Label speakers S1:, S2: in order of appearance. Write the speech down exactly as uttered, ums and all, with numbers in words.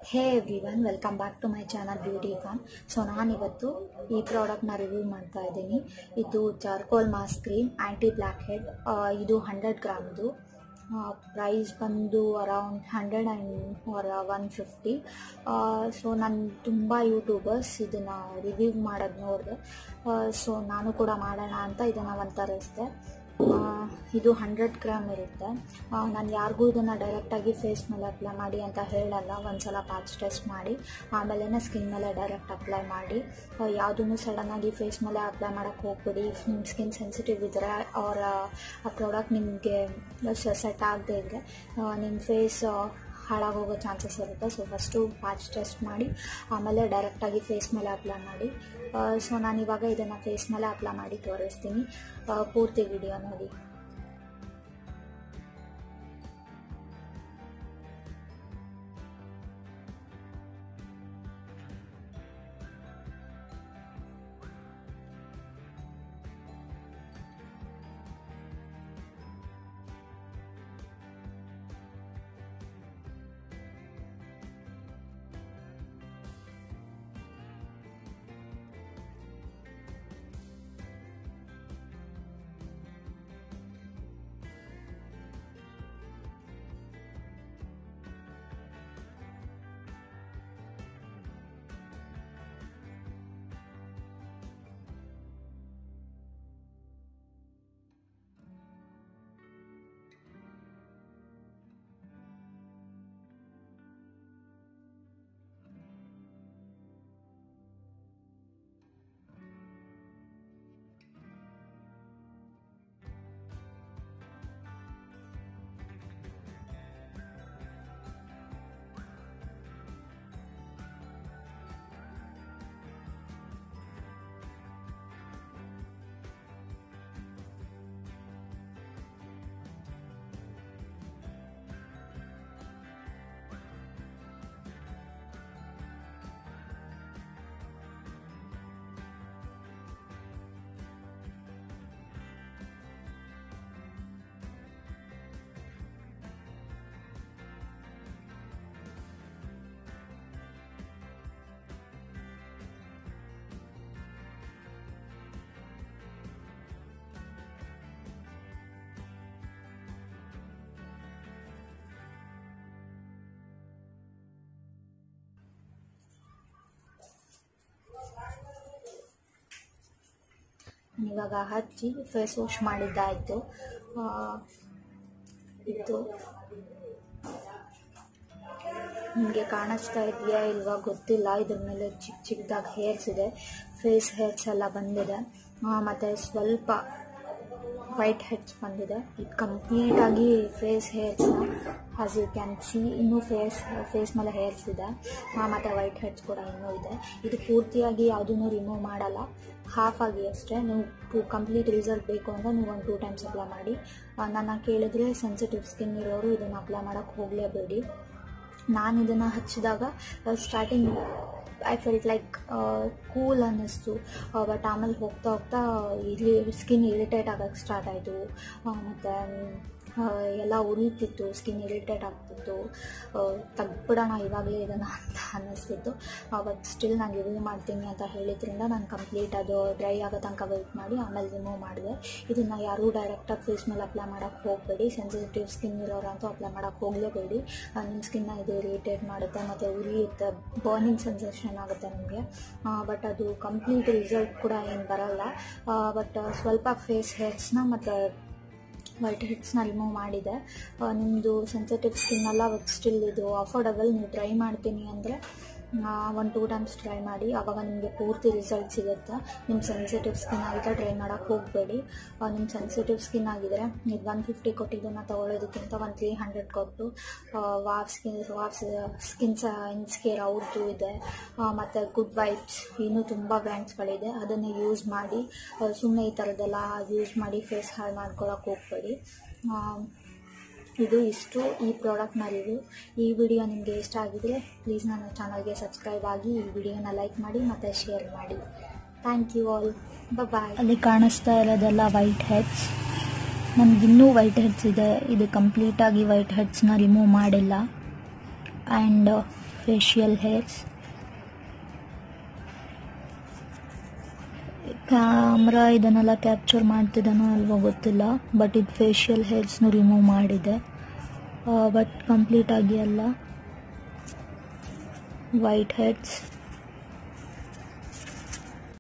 S1: Hey everyone, welcome back to my channel Beauty Farm. So ನಾನಿವತ್ತು ಈ ಪ್ರಾಡಕ್ಟ್ನ review ಮಾಡ್ತಾ ಇದ್ದೀನಿ. ಇದು charcoal mask cream anti black head. ಇದು ಹಂಡ್ರೆಡ್ ಗ್ರಾಮ್ದು. ಪ್ರೈಸ್ ಬಂದು around hundred and or one fifty. So ನಾನು ತುಂಬ ಯೂಟ್ಯೂಬರ್ಸ್ ಇದನ್ನು ರಿವ್ಯೂ ಮಾಡೋದು ನೋಡಿದೆ. ಸೊ ನಾನು ಕೂಡ ಮಾಡೋಣ ಅಂತ ಇದನ್ನು ಒಂದು ತರಿಸಿದೆ. ಇದು ಹಂಡ್ರೆಡ್ ಗ್ರಾಮ್ ಇರುತ್ತೆ. ನಾನು ಯಾರಿಗೂ ಇದನ್ನು ಡೈರೆಕ್ಟಾಗಿ ಫೇಸ್ ಮೇಲೆ ಅಪ್ಲೈ ಮಾಡಿ ಅಂತ ಹೇಳಲ್ಲ. ಒಂದ್ಸಲ ಪ್ಯಾಚ್ ಟೆಸ್ಟ್ ಮಾಡಿ ಆಮೇಲೆ ಸ್ಕಿನ್ ಮೇಲೆ ಡೈರೆಕ್ಟ್ ಅಪ್ಲೈ ಮಾಡಿ. ಯಾವುದೂ ಸಡನ್ನಾಗಿ ಫೇಸ್ ಮೇಲೆ ಅಪ್ಲೈ ಮಾಡೋಕ್ಕೆ ಹೋಗ್ಬಿಡಿ. ನಿಮ್ಮ ಸ್ಕಿನ್ ಸೆನ್ಸಿಟಿವ್ ಇದ್ದರೆ ಅವರ ಆ ಪ್ರಾಡಕ್ಟ್ ನಿಮಗೆ ಸೆಟ್ ಆಗದೆ ಇದ್ದರೆ ನಿಮ್ಮ ಫೇಸ್ ಹಾಳಾಗೋಗೋ ಚಾನ್ಸಸ್ ಇರುತ್ತೆ. ಸೊ ಫಸ್ಟು ಪ್ಯಾಚ್ ಟೆಸ್ಟ್ ಮಾಡಿ ಆಮೇಲೆ ಡೈರೆಕ್ಟಾಗಿ ಫೇಸ್ ಮೇಲೆ ಅಪ್ಲೈ ಮಾಡಿ. ಸೊ ನಾನಿವಾಗ ಇದನ್ನು ಫೇಸ್ ಮೇಲೆ ಅಪ್ಲೈ ಮಾಡಿ ತೋರಿಸ್ತೀನಿ. ಪೂರ್ತಿ ವಿಡಿಯೋ ನೋಡಿ. ಇವಾಗ ಹಚ್ಚಿ ಫೇಸ್ ವಾಶ್ ಮಾಡಿದ್ದಾಯಿತು. ಇದು ನಿಮಗೆ ಕಾಣಿಸ್ತಾ ಇದೆಯಾ ಇಲ್ವಾ ಗೊತ್ತಿಲ್ಲ. ಇದ್ರ ಮೇಲೆ ಚಿಕ್ಕ ಚಿಕ್ಕದಾಗಿ ಹೇರ್ಸ್ ಇದೆ, ಫೇಸ್ ಹೇರ್ಸ್ ಎಲ್ಲ ಬಂದಿದೆ. ಮತ್ತು ಸ್ವಲ್ಪ ವೈಟ್ ಹೆಡ್ಸ್ ಬಂದಿದೆ. ಇದು ಕಂಪ್ಲೀಟಾಗಿ ಫೇಸ್ ಹೇರ್ಸ್ನ ಆಸ್ ಯು ಕ್ಯಾನ್ ಸಿ ಇನ್ನೂ ಫೇಸ್ ಫೇಸ್ ಮೇಲೆ ಹೇರ್ಸ್ ಇದೆ. ಮತ್ತು ವೈಟ್ ಹೆಡ್ಸ್ ಕೂಡ ಇನ್ನೂ ಇದೆ. ಇದು ಪೂರ್ತಿಯಾಗಿ ಯಾವುದೂ ರಿಮೂವ್ ಮಾಡಲ್ಲ, ಹಾಫ್ ಆಗಿ ಅಷ್ಟೇ. ನೀವು ಕಂಪ್ಲೀಟ್ ರಿಸಲ್ಟ್ ಬೇಕು ಅಂದರೆ ನೀವು ಒಂದು ಟೂ ಟೈಮ್ಸ್ ಅಪ್ಲೈ ಮಾಡಿ. ನನ್ನ ಕೇಳಿದರೆ ಸೆನ್ಸಿಟಿವ್ ಸ್ಕಿನ್ ಇರೋರು ಇದನ್ನು ಅಪ್ಲೈ ಮಾಡೋಕ್ಕೆ ಹೋಗಲೇಬೇಡಿ. ನಾನು ಇದನ್ನು ಹಚ್ಚಿದಾಗ starting I felt like cool ಅನ್ನಿಸ್ತು. ಬಟ್ ಆಮೇಲೆ ಹೋಗ್ತಾ ಹೋಗ್ತಾ ಇಲ್ಲಿ ಸ್ಕಿನ್ ಇರಿಟೇಟ್ ಆಗೋಕ್ಕೆ ಸ್ಟಾರ್ಟ್ ಆಯಿತು. ಮತ್ತು ಎಲ್ಲ ಉರಿತಿತ್ತು, ಸ್ಕಿನ್ ಇರಿಟೇಟ್ ಆಗ್ತಿತ್ತು. ತೆಗ್ಬಿಡೋಣ ಇವಾಗಲೇ ಇದನ್ನು ಅಂತ ಅನ್ನಿಸ್ತಿತ್ತು. ಬಟ್ ಸ್ಟಿಲ್ ನಾನು ರಿವ್ಯೂ ಮಾಡ್ತೀನಿ ಅಂತ ಹೇಳಿದ್ರಿಂದ ನಾನು ಕಂಪ್ಲೀಟ್ ಅದು ಡ್ರೈ ಆಗೋ ತನಕ ವೆಯ್ಟ್ ಮಾಡಿ ಆಮೇಲೆ ರಿಮೂವ್ ಮಾಡಿದೆ. ಇದನ್ನು ಯಾರೂ ಡೈರೆಕ್ಟಾಗಿ ಫೇಸ್ ಮೇಲೆ ಅಪ್ಲೈ ಮಾಡೋಕ್ಕೆ ಹೋಗಬೇಡಿ. ಸೆನ್ಸಿಟಿವ್ ಸ್ಕಿನ್ ಇರೋರಂತೂ ಅಪ್ಲೈ ಮಾಡೋಕ್ಕೆ ಹೋಗಲೇಬೇಡಿ. ನಿಮ್ಮ ಸ್ಕಿನ್ನ ಇದು ಇರಿಟೇಟ್ ಮಾಡುತ್ತೆ ಮತ್ತು ಉರಿಯುತ್ತೆ, ಬರ್ನಿಂಗ್ ಸೆನ್ಸೇಷನ್ ಆಗುತ್ತೆ ನಿಮಗೆ. ಬಟ್ ಅದು ಕಂಪ್ಲೀಟ್ ರಿಸಲ್ಟ್ ಕೂಡ ಏನು ಬರಲ್ಲ. ಬಟ್ ಸ್ವಲ್ಪ ಫೇಸ್ ಹೇರ್ಸ್ನ ಮತ್ತು ವೈಟ್ ಹೆಡ್ಸ್ನ ರಿಮೂವ್ ಮಾಡಿದೆ. ನಿಮ್ಮದು ಸೆನ್ಸಿಟಿವ್ ಸ್ಕಿನ್ ಎಲ್ಲ ಸ್ಟಿಲ್ ಇದು ಅಫೋರ್ಡಬಲ್. ನೀವು ಟ್ರೈ ಮಾಡ್ತೀನಿ ಅಂದರೆ ಒಂದು ಟೂ ಟೈಮ್ಸ್ ಟ್ರೈ ಮಾಡಿ, ಆವಾಗ ನಿಮಗೆ ಪೂರ್ತಿ ರಿಸಲ್ಟ್ ಸಿಗುತ್ತೆ. ನಿಮ್ಮ ಸೆನ್ಸಿಟಿವ್ ಸ್ಕಿನ್ ಆಗಿದ್ದರೆ ಟ್ರೈ ಮಾಡೋಕ್ಕೆ ಹೋಗಬೇಡಿ. ನಿಮ್ಮ ಸೆನ್ಸಿಟಿವ್ ಸ್ಕಿನ್ ಆಗಿದ್ದರೆ ಇದು ಒನ್ ಫಿಫ್ಟಿ ಕೊಟ್ಟಿದ್ದನ್ನು ತೊಗೊಳೋದಕ್ಕಿಂತ ಒಂದು ತ್ರೀ ಹಂಡ್ರೆಡ್ ಕೊಟ್ಟು wow skin wow skin science care ಅವ್ರದ್ದು ಇದೆ. ಮತ್ತು ಗುಡ್ ವೈಬ್ಸ್ ಇನ್ನೂ ತುಂಬ ಬ್ರ್ಯಾಂಡ್ಸ್ಗಳಿದೆ, ಅದನ್ನು ಯೂಸ್ ಮಾಡಿ. ಸುಮ್ಮನೆ ಈ ಥರದ್ದೆಲ್ಲ ಯೂಸ್ ಮಾಡಿ ಫೇಸ್ ಹಾಳು ಮಾಡ್ಕೊಳಕ್ಕೆ ಹೋಗಬೇಡಿ. ಇದು ಇಷ್ಟು ಈ ಪ್ರಾಡಕ್ಟ್ನ ರಿವ್ಯೂ. ಈ ವಿಡಿಯೋ ನಿಮಗೆ ಇಷ್ಟ ಆಗಿದರೆ ಪ್ಲೀಸ್ ನನ್ನ ಚಾನಲ್ಗೆ ಸಬ್ಸ್ಕ್ರೈಬ್ ಆಗಿ ಈ ವಿಡಿಯೋನ ಲೈಕ್ ಮಾಡಿ ಮತ್ತು ಶೇರ್ ಮಾಡಿ. Thank you all, bye. ಅಲ್ಲಿ ಕಾಣಿಸ್ತಾ ಇರೋದೆಲ್ಲ ವೈಟ್ ಹೆಡ್ಸ್. ನನಗಿನ್ನೂ ವೈಟ್ ಹೆಡ್ಸ್ ಇದೆ. ಇದು ಕಂಪ್ಲೀಟಾಗಿ ವೈಟ್ ಹೆಡ್ಸ್ನ ರಿಮೂವ್ ಮಾಡಿಲ್ಲ. And facial hairs. ಕ್ಯಾಮ್ರಾ ಇದನ್ನೆಲ್ಲ ಕ್ಯಾಪ್ಚರ್ ಮಾಡ್ತಿದ್ದಾನೋ ಅಲ್ವೋ ಗೊತ್ತಿಲ್ಲ, ಬಟ್ ಇದು ಫೇಶಿಯಲ್ ಹೇರ್ಸ್ನು ರಿಮೂವ್ ಮಾಡಿದೆ, ಬಟ್ ಕಂಪ್ಲೀಟ್ ಆಗಿ ಅಲ್ಲ. White heads